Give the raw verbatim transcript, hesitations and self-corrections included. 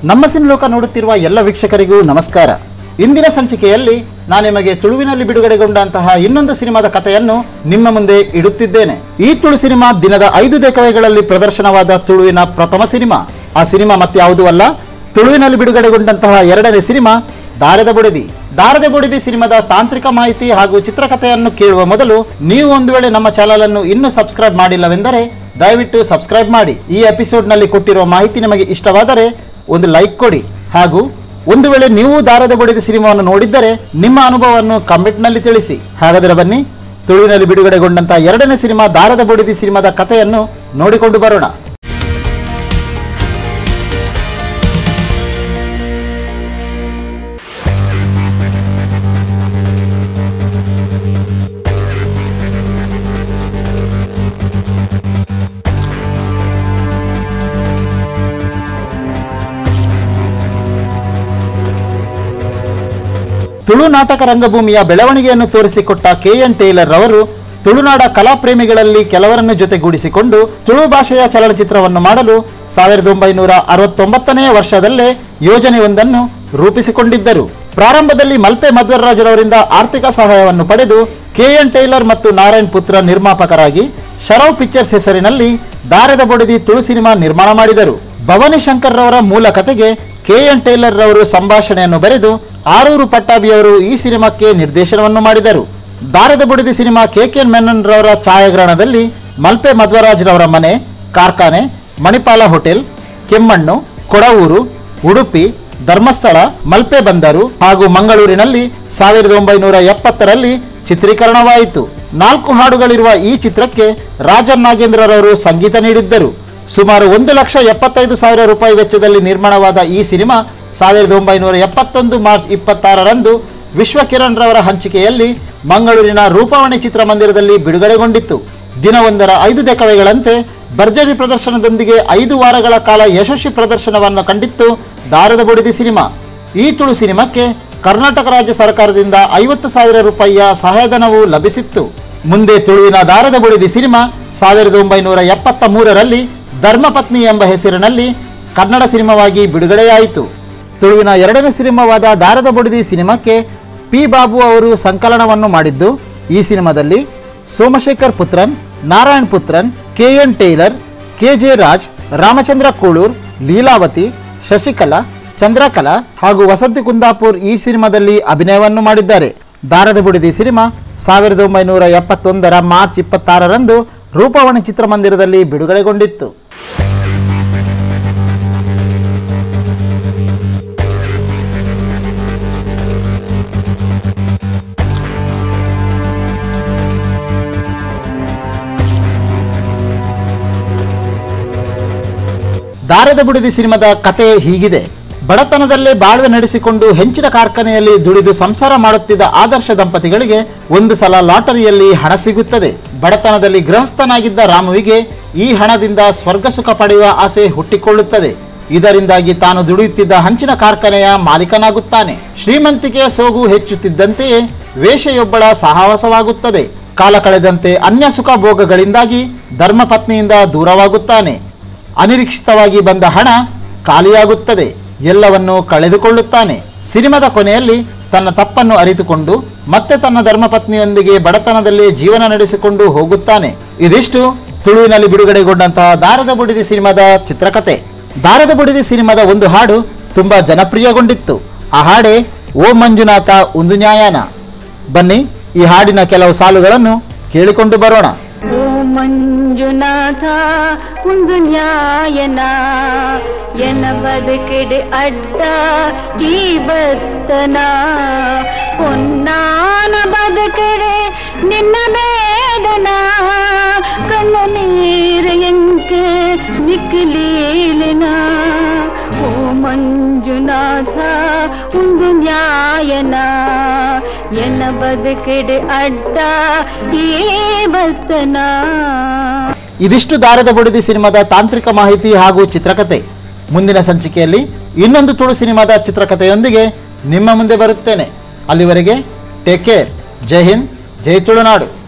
ನಮ್ಮ ಸಿನಿಲೋಕ ನೋಡುತ್ತಿರುವ ಎಲ್ಲ ವೀಕ್ಷಕರಿಗೂ ನಮಸ್ಕಾರ. ಇಂದಿನ ಸಂಚಿಕೆಯಲ್ಲಿ ನಾನು ನಿಮಗೆ ತುಳುವಿನಲ್ಲಿ ಬಿಡುಗಡೆಗೊಂಡಂತಹ ಇನ್ನೊಂದು ಸಿನಿಮಾದ ಕಥೆಯನ್ನು ನಿಮ್ಮ ಮುಂದೆ ಇಡುತ್ತಿದ್ದೇನೆ. ಈ ತುಳು ಸಿನಿಮಾ ದಿನದ ಐದು ದೇಕವೆಗಳಲ್ಲಿ ಪ್ರದರ್ಶನವಾದ ತುಳುವಿನ ಪ್ರಥಮ ಸಿನಿಮಾ. ಆ ಸಿನಿಮಾ ಮತ್ತೆ ಯಾವುದೂ ಅಲ್ಲ, ತುಳುವಿನಲ್ಲಿ ಬಿಡುಗಡೆಗೊಂಡಂತಹ ಎರಡನೇ ಸಿನಿಮಾ ದಾರದ ಬುಡದಿ. ದಾರದ ಬುಡದಿ ಸಿನಿಮಾದ ತಾಂತ್ರಿಕ ಮಾಹಿತಿ ಹಾಗೂ ಚಿತ್ರಕಥೆಯನ್ನು ಕೇಳುವ ಮೊದಲು ನೀವು ಒಂದು ವೇಳೆ ನಮ್ಮ ಚಾನೆಲ್ ಅನ್ನು ಇನ್ನೂ ಸಬ್ಸ್ಕ್ರೈಬ್ ಮಾಡಿಲ್ಲವೆಂದರೆ ದಯವಿಟ್ಟು ಸಬ್ಸ್ಕ್ರೈಬ್ ಮಾಡಿ. ಈ ಎಪಿಸೋಡ್ ನಲ್ಲಿ ಕೊಟ್ಟಿರುವ ಮಾಹಿತಿ ನಿಮಗೆ ಇಷ್ಟವಾದರೆ ಒಂದು ಲೈಕ್ ಕೊಡಿ. ಹಾಗೂ ಒಂದು ವೇಳೆ ನೀವು ದಾರದ ಬುಡದಿ ಸಿನಿಮಾವನ್ನು ನೋಡಿದ್ದರೆ ನಿಮ್ಮ ಅನುಭವವನ್ನು ಕಮೆಂಟ್ ನಲ್ಲಿ ತಿಳಿಸಿ. ಹಾಗಾದರೆ ಬನ್ನಿ, ತುಳುವಿನಲ್ಲಿ ಬಿಡುಗಡೆಗೊಂಡಂತಹ ಎರಡನೇ ಸಿನಿಮಾ ದಾರದ ಬುಡದಿ ಸಿನಿಮಾದ ಕಥೆಯನ್ನು ನೋಡಿಕೊಂಡು ಬರೋಣ. ತುಳು ನಾಟಕ ರಂಗಭೂಮಿಯ ಬೆಳವಣಿಗೆಯನ್ನು ತೋರಿಸಿಕೊಟ್ಟ ಕೆ ಎನ್ ಟೇಲರ್ ರವರು ತುಳುನಾಡ ಕಲಾಪ್ರೇಮಿಗಳಲ್ಲಿ ಕೆಲವರನ್ನು ಜೊತೆಗೂಡಿಸಿಕೊಂಡು ತುಳು ಭಾಷೆಯ ಚಲನಚಿತ್ರವನ್ನು ಮಾಡಲು ಸಾವಿರದ ಒಂಬೈನೂರ ಅರವತ್ತೊಂಬತ್ತನೆಯ ವರ್ಷದಲ್ಲೇ ಯೋಜನೆಯೊಂದನ್ನು ರೂಪಿಸಿಕೊಂಡಿದ್ದರು. ಪ್ರಾರಂಭದಲ್ಲಿ ಮಲ್ಪೆ ಮಧ್ವರಾಜರವರಿಂದ ಆರ್ಥಿಕ ಸಹಾಯವನ್ನು ಪಡೆದು ಕೆ ಎನ್ ಟೇಲರ್ ಮತ್ತು ನಾರಾಯಣ್ ಪುತ್ರ ನಿರ್ಮಾಪಕರಾಗಿ ಶರವ್ ಪಿಕ್ಚರ್ಸ್ ಹೆಸರಿನಲ್ಲಿ ದಾರದ ಬುಡದಿ ತುಳು ಸಿನಿಮಾ ನಿರ್ಮಾಣ ಮಾಡಿದರು. ಭವಾನಿ ಶಂಕರ್ ರವರ ಮೂಲ ಕಥೆಗೆ ಕೆ ಎನ್ ಟೇಲರ್ ರವರು ಸಂಭಾಷಣೆಯನ್ನು ಬರೆದು ಆರೂರು ಪಟ್ಟಾಭಿಯವರು ಈ ಸಿನಿಮಾಕ್ಕೆ ನಿರ್ದೇಶನವನ್ನು ಮಾಡಿದರು. Darada Budedi cinema K K Menon ರವರ ಛಾಯಾಗ್ರಹಣದಲ್ಲಿ ಮಲ್ಪೆ ಮಧ್ವರಾಜ್ ರವರ ಮನೆ, ಕಾರ್ಖಾನೆ, ಮಣಿಪಾಲ ಹೋಟೆಲ್, ಕೆಮ್ಮಣ್ಣು, ಕೊಡವೂರು, ಉಡುಪಿ, ಧರ್ಮಸ್ಥಳ, ಮಲ್ಪೆ ಬಂದರು ಹಾಗೂ ಮಂಗಳೂರಿನಲ್ಲಿ ಸಾವಿರದ ಒಂಬೈನೂರ ಎಪ್ಪತ್ತರಲ್ಲಿ ಚಿತ್ರೀಕರಣವಾಯಿತು. ನಾಲ್ಕು ಹಾಡುಗಳಿರುವ ಈ ಚಿತ್ರಕ್ಕೆ ರಾಜನ್ ನಾಗೇಂದ್ರರವರು ಸಂಗೀತ ನೀಡಿದ್ದರು. ಸುಮಾರು ಒಂದು ಲಕ್ಷ ಎಪ್ಪತ್ತೈದು ಸಾವಿರ ರೂಪಾಯಿ ವೆಚ್ಚದಲ್ಲಿ ನಿರ್ಮಾಣವಾದ ಈ ಸಿನಿಮಾ ಸಾವಿರದ ಒಂಬೈನೂರ ಎಪ್ಪತ್ತೊಂದು ಮಾರ್ಚ್ ಇಪ್ಪತ್ತಾರರಂದು ವಿಶ್ವಕಿರಣ್ ರವರ ಹಂಚಿಕೆಯಲ್ಲಿ ಮಂಗಳೂರಿನ ರೂಪವಾಣಿ ಚಿತ್ರಮಂದಿರದಲ್ಲಿ ಬಿಡುಗಡೆಗೊಂಡಿತ್ತು. ದಿನವೊಂದರ ಐದು ದೆಕವೆಗಳಂತೆ ಭರ್ಜರಿ ಪ್ರದರ್ಶನದೊಂದಿಗೆ ಐದು ವಾರಗಳ ಕಾಲ ಯಶಸ್ವಿ ಪ್ರದರ್ಶನವನ್ನು ಕಂಡಿತ್ತು ದಾರದ ಬುಡದಿ ಸಿನಿಮಾ. ಈ ತುಳು ಸಿನಿಮಾಕ್ಕೆ ಕರ್ನಾಟಕ ರಾಜ್ಯ ಸರ್ಕಾರದಿಂದ ಐವತ್ತು ಸಾವಿರ ರೂಪಾಯಿಯ ಸಹಾಯಧನವು ಲಭಿಸಿತ್ತು. ಮುಂದೆ ತುಳುವಿನ ದಾರದ ಬುಡದಿ ಸಿನಿಮಾ ಸಾವಿರದ ಒಂಬೈನೂರ ಎಪ್ಪತ್ತ ಮೂರರಲ್ಲಿ ಧರ್ಮಪತ್ನಿ ಎಂಬ ಹೆಸರಿನಲ್ಲಿ ಕನ್ನಡ ಸಿನಿಮಾವಾಗಿ ಬಿಡುಗಡೆಯಾಯಿತು. ತುಳುವಿನ ಎರಡನೇ ಸಿನಿಮಾವಾದ ದಾರದ ಬುಡದಿ ಸಿನಿಮಾಕ್ಕೆ ಪಿ ಬಾಬು ಅವರು ಸಂಕಲನವನ್ನು ಮಾಡಿದ್ದು, ಈ ಸಿನಿಮಾದಲ್ಲಿ Somashekar Puthran, Narayan Puthran, K N Taylor, K J Raj, Ramachandra Kuloor, Leelavathi, Shashikala, Chandrakala ಹಾಗೂ ವಸಂತಿ ಕುಂದಾಪುರ್ ಈ ಸಿನಿಮಾದಲ್ಲಿ ಅಭಿನಯವನ್ನು ಮಾಡಿದ್ದಾರೆ. ದಾರದ ಬುಡದಿ ಸಿನಿಮಾ ಸಾವಿರದ ಒಂಬೈನೂರ ಎಪ್ಪತ್ತೊಂದರ ಮಾರ್ಚ್ ಇಪ್ಪತ್ತಾರರಂದು ರೂಪವಾಣಿ ಚಿತ್ರಮಂದಿರದಲ್ಲಿ ಬಿಡುಗಡೆಗೊಂಡಿತ್ತು. ದಾರದ ಬುಡದಿ ಸಿನಿಮಾದ ಕತೆ ಹೀಗಿದೆ. ಬಡತನದಲ್ಲೇ ಬಾಳ್ವೆ ನಡೆಸಿಕೊಂಡು ಹೆಂಚಿನ ಕಾರ್ಖಾನೆಯಲ್ಲಿ ದುಡಿದು ಸಂಸಾರ ಮಾಡುತ್ತಿದ್ದ ಆದರ್ಶ ದಂಪತಿಗಳಿಗೆ ಒಂದು ಸಲ ಲಾಟರಿಯಲ್ಲಿ ಹಣ ಸಿಗುತ್ತದೆ. ಬಡತನದಲ್ಲಿ ಗೃಹಸ್ಥನಾಗಿದ್ದ ರಾಮುವಿಗೆ ಈ ಹಣದಿಂದ ಸ್ವರ್ಗ ಸುಖ ಪಡೆಯುವ ಆಸೆ ಹುಟ್ಟಿಕೊಳ್ಳುತ್ತದೆ. ಇದರಿಂದಾಗಿ ತಾನು ದುಡಿಯುತ್ತಿದ್ದ ಹಂಚಿನ ಕಾರ್ಖಾನೆಯ ಮಾಲೀಕನಾಗುತ್ತಾನೆ. ಶ್ರೀಮಂತಿಕೆಯ ಸೋಗು ಹೆಚ್ಚುತ್ತಿದ್ದಂತೆಯೇ ವೇಷೆಯೊಬ್ಬಳ ಸಹವಾಸವಾಗುತ್ತದೆ. ಕಾಲ ಕಳೆದಂತೆ ಅನ್ಯ ಸುಖ ಭೋಗಗಳಿಂದಾಗಿ ಧರ್ಮಪತ್ನಿಯಿಂದ ದೂರವಾಗುತ್ತಾನೆ. ಅನಿರೀಕ್ಷಿತವಾಗಿ ಬಂದ ಹಣ ಖಾಲಿಯಾಗುತ್ತದೆ. ಎಲ್ಲವನ್ನೂ ಕಳೆದುಕೊಳ್ಳುತ್ತಾನೆ. ಸಿನಿಮಾದ ಕೊನೆಯಲ್ಲಿ ತನ್ನ ತಪ್ಪನ್ನು ಅರಿತುಕೊಂಡು ಮತ್ತೆ ತನ್ನ ಧರ್ಮಪತ್ನಿಯೊಂದಿಗೆ ಬಡತನದಲ್ಲಿ ಜೀವನ ನಡೆಸಿಕೊಂಡು ಹೋಗುತ್ತಾನೆ. ಇದಿಷ್ಟು ತುಳುವಿನಲ್ಲಿ ಬಿಡುಗಡೆಗೊಂಡಂತಹ ದಾರದ ಬುಡದಿ ಸಿನಿಮಾದ ಚಿತ್ರಕಥೆ. ದಾರದ ಬುಡದಿ ಸಿನಿಮಾದ ಒಂದು ಹಾಡು ತುಂಬಾ ಜನಪ್ರಿಯಗೊಂಡಿತ್ತು. ಆ ಹಾಡೇ ಓ ಮಂಜುನಾಥ ಒಂದು ನ್ಯಾಯನ. ಬನ್ನಿ, ಈ ಹಾಡಿನ ಕೆಲವು ಸಾಲುಗಳನ್ನು ಕೇಳಿಕೊಂಡು ಬರೋಣ. ಮಂಜುನಾಥ ಒಂದು ನ್ಯಾಯನ ಎನ ಬದುಕಿಡೆ ಅಡ್ಡ ಈ ಬತ್ತನ ಹೊನ್ನಾನ ಬದುಕಿಡೆ ನಿನ್ನ ಬೇದನ ಕಣ್ಣ ನೀರು ಎಂಕೆ ನಿಕ್ಲೀಲಿನ ಓ ಮಂಜುನಾಥ ಒಂದು ನ್ಯಾಯನ ಎನ ಬದುಕಿಡೆ ಅಡ್ಡ ಈ ಬತ್ತನ. ಇದಿಷ್ಟು ದಾರದ ಬುಡದಿ ಸಿನಿಮಾದ ತಾಂತ್ರಿಕ ಮಾಹಿತಿ ಹಾಗೂ ಚಿತ್ರಕಥೆ. ಮುಂದಿನ ಸಂಚಿಕೆಯಲ್ಲಿ ಇನ್ನೊಂದು ತುಳು ಸಿನಿಮಾದ ಚಿತ್ರಕಥೆಯೊಂದಿಗೆ ನಿಮ್ಮ ಮುಂದೆ ಬರುತ್ತೇನೆ. ಅಲ್ಲಿವರೆಗೆ ಟೇಕ್ ಕೇರ್. ಜೈ ಹಿಂದ್, ಜೈ ತುಳುನಾಡು.